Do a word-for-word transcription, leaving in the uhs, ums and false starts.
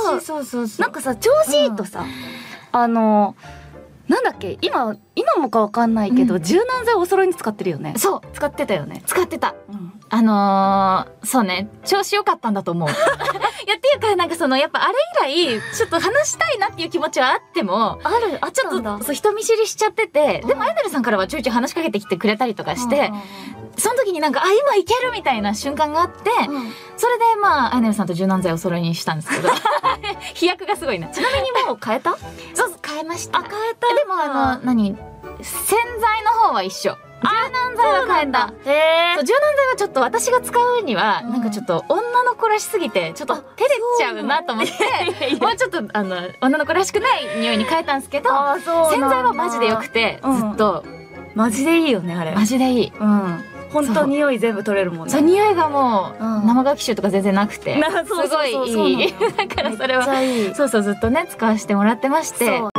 そうそうそうそう。なんかさ調子いいとさ、あのなんだっけ、今今もかわかんないけど、柔軟剤お揃いに使ってるよね。 そう使ってたよね。 使ってた。あのー、そうね、調子良かったんだと思う。いや、っていうか、なんかその、やっぱあれ以来、ちょっと話したいなっていう気持ちはあっても、 ある、あ、 ちょっと、そう、人見知りしちゃってて、でも、アイネルさんからはちょいちょい話しかけてきてくれたりとかして、その時になんか、あ、今いけるみたいな瞬間があって、それで、まあ、アイネルさんと柔軟剤をお揃いにしたんですけど、飛躍がすごいな。 ちなみにもう変えた？ そう、変えました。 あ、変えた。 でも、あの、何洗剤の方は一緒。柔軟剤は変えた。 へそう、柔軟剤はちょっと私が使うには、なんかちょっと女の子らしすぎて、ちょっと照れちゃうなと思って、もうちょっとあの、女の子らしくない匂いに変えたんですけど、洗剤はマジで良くて、ずっと。 マジでいいよね、あれ。 マジでいい。 うん。ほんと匂い全部取れるもんね。 そう、匂いがもう、生乾き臭とか全然なくて、すごいいい。だからそれは、そうそうずっとね、使わせてもらってまして。